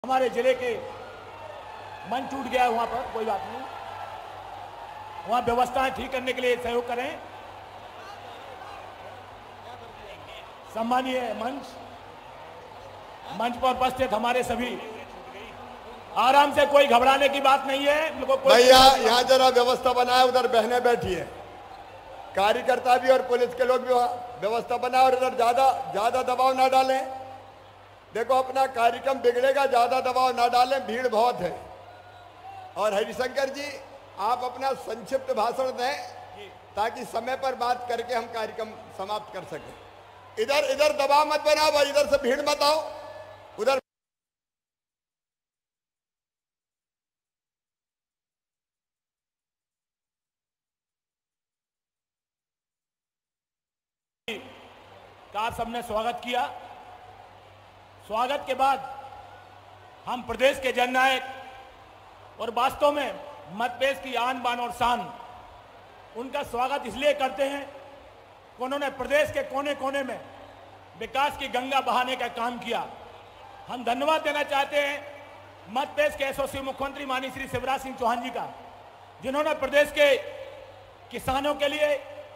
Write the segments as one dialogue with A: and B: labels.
A: हमारे जिले के मन टूट गया है, वहां पर कोई बात नहीं, वहां व्यवस्थाएं ठीक करने के लिए सहयोग करें। सम्मानीय मंच पर उपस्थित हमारे सभी, आराम से, कोई घबराने की बात नहीं है।
B: भैया यहाँ जरा व्यवस्था बनाए, उधर बहनें बैठी है, कार्यकर्ता भी और पुलिस के लोग भी व्यवस्था बनाए, और इधर ज्यादा दबाव ना डालें। देखो अपना कार्यक्रम बिगड़ेगा, ज्यादा दबाव ना डालें, भीड़ बहुत है। और हरिशंकर जी आप अपना संक्षिप्त भाषण दें ताकि समय पर बात करके हम कार्यक्रम समाप्त कर सकें। इधर दबाव मत बनाओ भाई, इधर से भीड़ मत आओ, उधर
A: का सबने स्वागत किया। स्वागत के बाद हम प्रदेश के जननायक और वास्तव में मध्यप्रदेश की आन बान और शान, उनका स्वागत इसलिए करते हैं कि उन्होंने प्रदेश के कोने कोने में विकास की गंगा बहाने का काम किया। हम धन्यवाद देना चाहते हैं मध्यप्रदेश के यशस्वी मुख्यमंत्री माननीय श्री शिवराज सिंह चौहान जी का, जिन्होंने प्रदेश के किसानों के लिए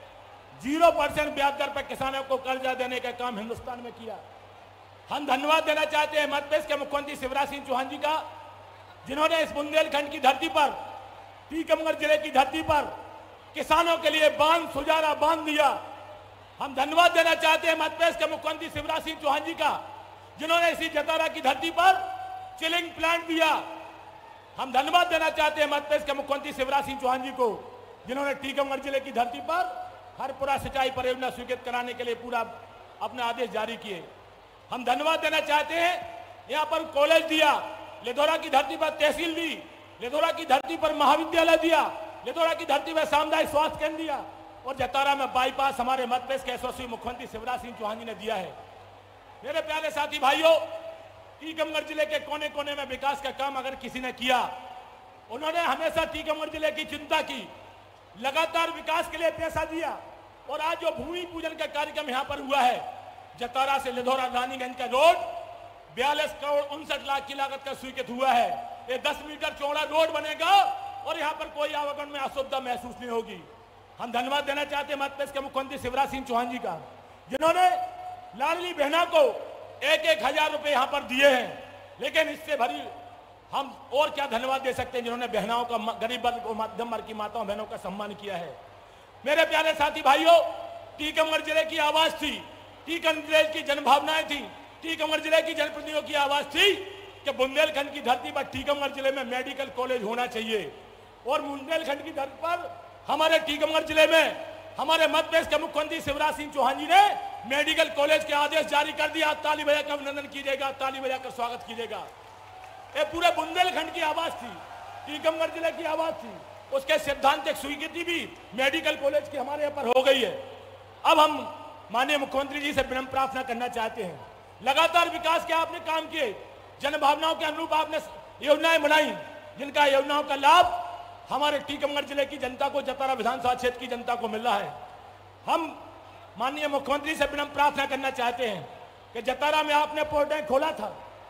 A: 0% ब्याज दर पर किसानों को कर्जा देने का काम हिंदुस्तान में किया। हम धन्यवाद देना चाहते हैं मध्यप्रदेश के मुख्यमंत्री शिवराज सिंह चौहान जी का, जिन्होंने इस बुंदेलखंड की धरती पर, टीकमगढ़ जिले की धरती पर किसानों के लिए बांध, सुजारा बांध दिया। हम धन्यवाद देना चाहते हैं मध्यप्रदेश के मुख्यमंत्री शिवराज सिंह चौहान जी का, जिन्होंने इसी जतारा की धरती पर चिलिंग प्लांट दिया। हम धन्यवाद देना चाहते हैं मध्यप्रदेश के मुख्यमंत्री शिवराज सिंह चौहान जी को, जिन्होंने टीकमगढ़ जिले की धरती पर हरपुरा सिंचाई परियोजना स्वीकृत कराने के लिए पूरा अपने आदेश जारी किए। हम धन्यवाद देना चाहते हैं यहाँ पर कॉलेज दिया, लिधौरा की धरती पर तहसील दी, लिधौरा की धरती पर महाविद्यालय दिया, लिधौरा की धरती पर सामुदायिक स्वास्थ्य केंद्र दिया, और जतारा में बाईपास हमारे मध्यप्रदेश के यशस्वी मुख्यमंत्री शिवराज सिंह चौहान जी ने दिया है। मेरे प्यारे साथी भाइयों, टीकमगढ़ जिले के कोने कोने में विकास का काम अगर किसी ने किया, उन्होंने हमेशा टीकमगढ़ जिले की चिंता की, लगातार विकास के लिए पैसा दिया। और आज जो भूमि पूजन का कार्यक्रम यहाँ पर हुआ है, जतारा से लिधौरा रानीगंज का रोड 42 करोड़ 59 लाख की लागत का स्वीकृत हुआ है। ये 10 मीटर चौड़ा रोड बनेगा और यहाँ पर कोई आवागमन में असुविधा महसूस नहीं होगी। हम धन्यवाद देना चाहते हैं मध्यप्रदेश के मुख्यमंत्री शिवराज सिंह चौहान जी का, जिन्होंने लाडली बहना को 1-1 हजार रुपए यहाँ पर दिए हैं। लेकिन इससे भरी हम और क्या धन्यवाद दे सकते हैं, जिन्होंने बहनाओं का, गरीब वर्ग और मध्यम वर्ग की माताओं बहनों का सम्मान किया है। मेरे प्यारे साथी भाइयों, टीकमगढ़ जिले की आवाज थी, टीकमगढ़ जिले की जनभावनाएं थी, टीकमगढ़ जिले की जनप्रतिनिधियों की आवाज थी कि बुंदेलखंड की धरती पर टीकमगढ़ जिले में मेडिकल कॉलेज होना चाहिए। और बुंदेलखंड की धरती पर हमारे टीकमगढ़ जिले में हमारे मध्यप्रदेश के मुख्यमंत्री शिवराज सिंह चौहान जी ने मेडिकल कॉलेज के आदेश जारी कर दिया। ताली बजाकर अभिनंदन कीजिएगा, ताली बजाकर स्वागत कीजिएगा। ये पूरे बुंदेलखंड की आवाज थी, टीकमगढ़ जिले की आवाज थी। उसके सिद्धांतिक स्वीकृति भी मेडिकल कॉलेज की हमारे यहाँ पर हो गई है। अब हम माननीय मुख्यमंत्री जी से विनम्र प्रार्थना करना चाहते हैं, लगातार विकास के आपने काम किए, जनभावनाओं के अनुरूप आपने योजनाएं बनाई, जिनका योजनाओं का लाभ हमारे टीकमगढ़ जिले की जनता को, जतारा विधानसभा क्षेत्र की जनता को मिल रहा है। हम माननीय मुख्यमंत्री से विनम्र प्रार्थना करना चाहते हैं कि जतारा में आपने पॉलिटेक्निक खोला था,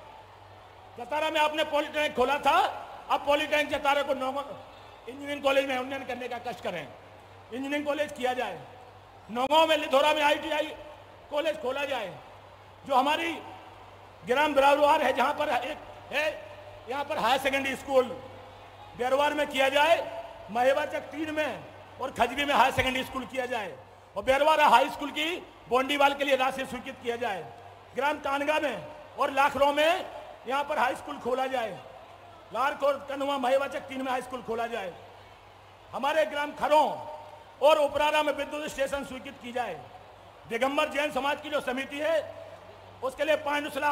A: जतारा में आपने पॉलिटेक्निक खोला था, अब पॉलिटेक्निक जतारा को इंजीनियरिंग कॉलेज में उन्नयन करने का कष्ट करें, इंजीनियरिंग कॉलेज किया जाए। नौगांव में, लिधौरा में ITI कॉलेज खोला जाए। जो हमारी ग्राम बिरारवार है, जहां पर एक है, यहाँ पर हायर सेकेंडरी स्कूल बेरवार में किया जाए, महेवाचक 3 में और खजरी में हायर सेकेंडरी स्कूल किया जाए, और बेरवार हाई स्कूल की बोंडीवाल के लिए राशि स्वीकृत किया जाए। ग्राम तानगा में और लाखरों में यहाँ पर हाई स्कूल खोला जाए, लारकोर, कनुआ, महेवाचक 3 में हाई स्कूल खोला जाए। हमारे ग्राम खरों और उपरारा में विद्युत स्टेशन स्वीकृत की जाए। दिगंबर जैन समाज की जो समिति है, उसके लिए पांडुसला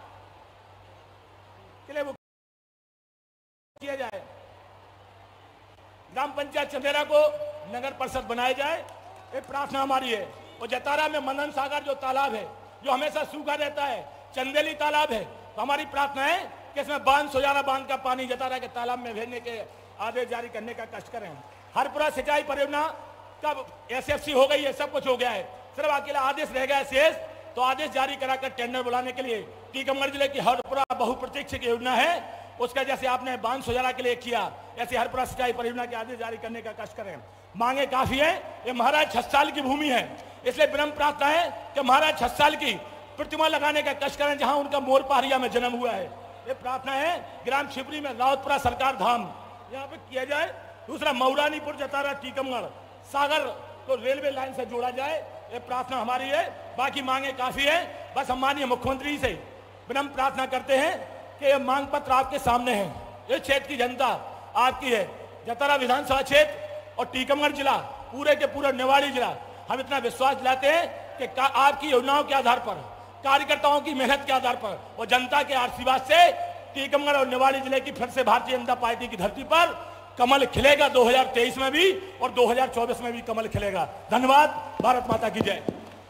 A: के लिए वो किया जाए। ग्राम पंचायत चंदेरा को नगर परिषद बनाया जाए, ये प्रार्थना हमारी है। और जतारा में मनन सागर जो तालाब है, जो हमेशा सूखा रहता है, चंदेली तालाब है, तो हमारी प्रार्थना है कि इसमें बांध, सुजारा बांध का पानी जतारा के तालाब में भेजने के आदेश जारी करने का कष्ट करें। हरपुरा सिंचाई परियोजना का SFC हो गई है, सब कुछ हो गया है, सिर्फ अकेला आदेश रह गया है शेष तो आदेश जारी कराकर टेंडर बुलाने के लिए टीकमगढ़ जिले की हरपुरा बहुप्रतीक्षित योजना है, उसका जैसे आपने बांध सुजारा के लिए किया, ऐसे हरपुरा सिंचाई परियोजना के आदेश जारी करने का कष्ट करें। मांगे काफी है, ये महाराज छत्साल की भूमि है, इसलिए विनम्र प्रार्थना है कि महाराज छत्साल की प्रतिमा लगाने का कष्ट करें जहां उनका मोर पहाड़िया में जन्म हुआ है। ये प्रार्थना है ग्राम शिवरी में रावतपुरा सरकार धाम यहाँ पे किया जाए। दूसरा मऊरानीपुर जतारा टीकमगढ़ सागर को रेलवे लाइन से जोड़ा जाए, ये प्रार्थना हमारी है। बाकी मांगे काफी है, बस हम माननीय मुख्यमंत्री से विनम्र प्रार्थना करते हैं कि ये मांग पत्र आपके सामने है। ये क्षेत्र की जनता आपकी है, जतारा विधानसभा क्षेत्र और टीकमगढ़ जिला पूरे के पूरा निवाड़ी जिला, हम इतना विश्वास दिलाते हैं कि आपकी योजनाओं के आधार पर, कार्यकर्ताओं की मेहनत के आधार पर और जनता के आशीर्वाद से टीकमगढ़ और निवाड़ी जिले की फिर से भारतीय जनता पार्टी की धरती पर कमल खिलेगा। 2023 में भी और 2024 में भी कमल खिलेगा। धन्यवाद। भारत माता की जय।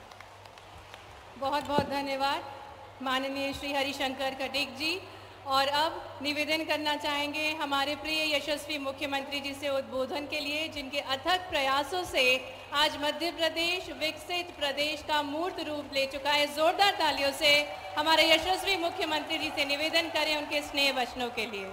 C: बहुत बहुत धन्यवाद माननीय श्री हरिशंकर खटीक जी। और अब निवेदन करना चाहेंगे हमारे प्रिय यशस्वी मुख्यमंत्री जी से उद्बोधन के लिए, जिनके अथक प्रयासों से आज मध्य प्रदेश विकसित प्रदेश का मूर्त रूप ले चुका है। जोरदार तालियों से हमारे यशस्वी मुख्यमंत्री जी से निवेदन करें उनके स्नेह वचनों के लिए।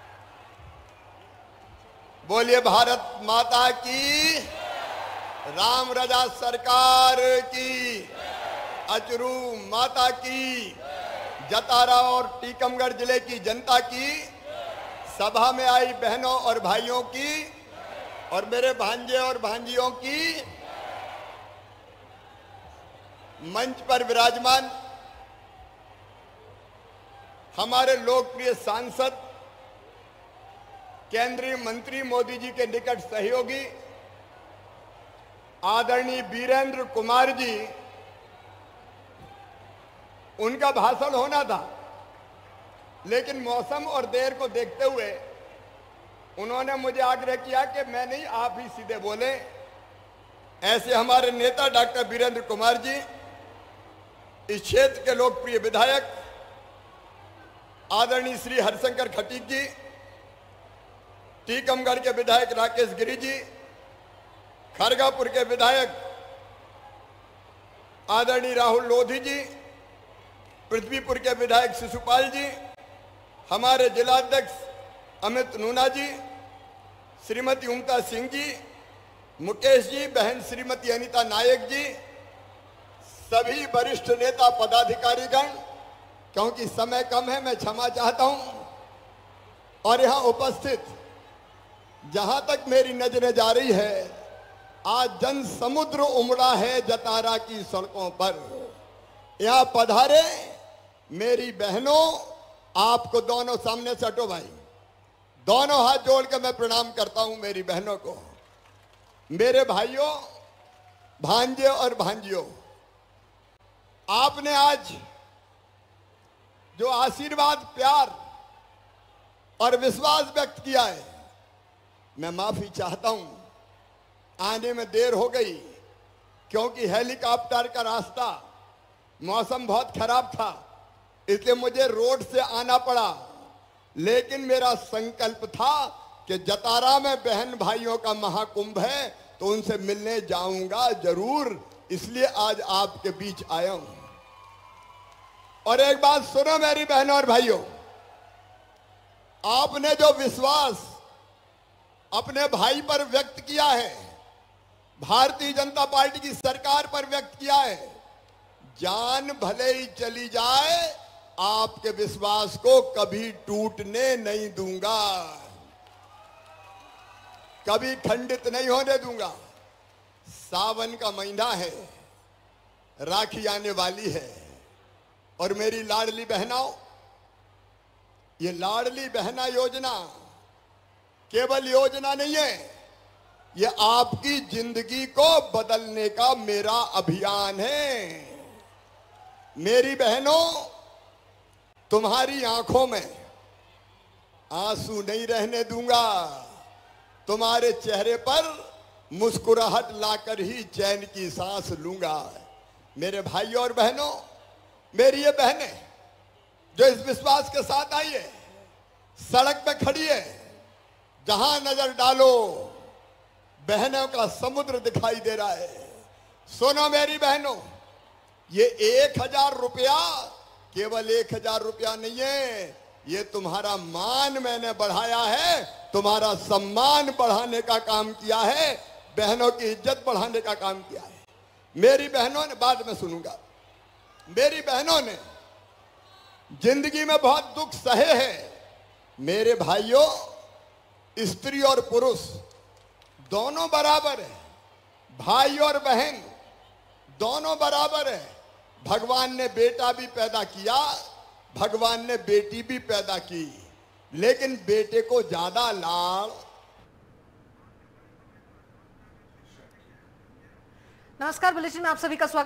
B: बोलिए भारत माता की, राम रजा सरकार की, अचरू माता की, जतारा और टीकमगढ़ जिले की जनता की, सभा में आई बहनों और भाइयों की और मेरे भांजे और भांजियों की, मंच पर विराजमान हमारे लोकप्रिय सांसद, केंद्रीय मंत्री मोदी जी के निकट सहयोगी आदरणीय वीरेंद्र कुमार जी, उनका भाषण होना था लेकिन मौसम और देर को देखते हुए उन्होंने मुझे आग्रह किया कि मैं नहीं, आप ही सीधे बोले। ऐसे हमारे नेता डॉक्टर वीरेंद्र कुमार जी, इस क्षेत्र के लोकप्रिय विधायक आदरणीय श्री हरिशंकर खटीक जी, टीकमगढ़ के विधायक राकेश गिरी जी, खरगापुर के विधायक आदरणीय राहुल लोधी जी, पृथ्वीपुर के विधायक शिशुपाल जी, हमारे जिलाध्यक्ष अमित नूना जी, श्रीमती उमता सिंह जी, मुकेश जी, बहन श्रीमती अनीता नायक जी, सभी वरिष्ठ नेता पदाधिकारीगण, क्योंकि समय कम है मैं क्षमा चाहता हूं, और यहां उपस्थित जहां तक मेरी नजरें जा रही है, आज जन समुद्र उमड़ा है जतारा की सड़कों पर। यहां पधारे मेरी बहनों, आपको दोनों सामने से हटो भाई, दोनों हाथ जोड़ के मैं प्रणाम करता हूं मेरी बहनों को। मेरे भाइयों, भांजे और भांजियों, आपने आज जो आशीर्वाद, प्यार और विश्वास व्यक्त किया है, मैं माफी चाहता हूं, आने में देर हो गई क्योंकि हेलीकॉप्टर का रास्ता, मौसम बहुत खराब था, इसलिए मुझे रोड से आना पड़ा। लेकिन मेरा संकल्प था कि जतारा में बहन भाइयों का महाकुंभ है तो उनसे मिलने जाऊंगा जरूर, इसलिए आज आपके बीच आया हूं। और एक बात सुनो मेरी बहनों और भाइयों, आपने जो विश्वास अपने भाई पर व्यक्त किया है, भारतीय जनता पार्टी की सरकार पर व्यक्त किया है, जान भले ही चली जाए, आपके विश्वास को कभी टूटने नहीं दूंगा, कभी खंडित नहीं होने दूंगा। सावन का महीना है, राखी आने वाली है, और मेरी लाडली बहनों, ये लाडली बहना योजना केवल योजना नहीं है, ये आपकी जिंदगी को बदलने का मेरा अभियान है। मेरी बहनों, तुम्हारी आंखों में आंसू नहीं रहने दूंगा, तुम्हारे चेहरे पर मुस्कुराहट लाकर ही चैन की सांस लूंगा। मेरे भाइयों और बहनों, मेरी ये बहनें जो इस विश्वास के साथ आई है, सड़क पे खड़ी है, जहां नजर डालो बहनों का समुद्र दिखाई दे रहा है। सुनो मेरी बहनों, ये 1000 रुपया केवल 1000 रुपया नहीं है, ये तुम्हारा मान मैंने बढ़ाया है, तुम्हारा सम्मान बढ़ाने का काम किया है, बहनों की इज्जत बढ़ाने का काम किया है। मेरी बहनों ने, बाद में सुनूंगा, मेरी बहनों ने जिंदगी में बहुत दुख सहे हैं। मेरे भाइयों, स्त्री और पुरुष दोनों बराबर है, भाई और बहन दोनों बराबर है। भगवान ने बेटा भी पैदा किया, भगवान ने बेटी भी पैदा की, लेकिन बेटे को ज्यादा लाड़।
D: नमस्कार, बुलेटिन में आप सभी का स्वागत।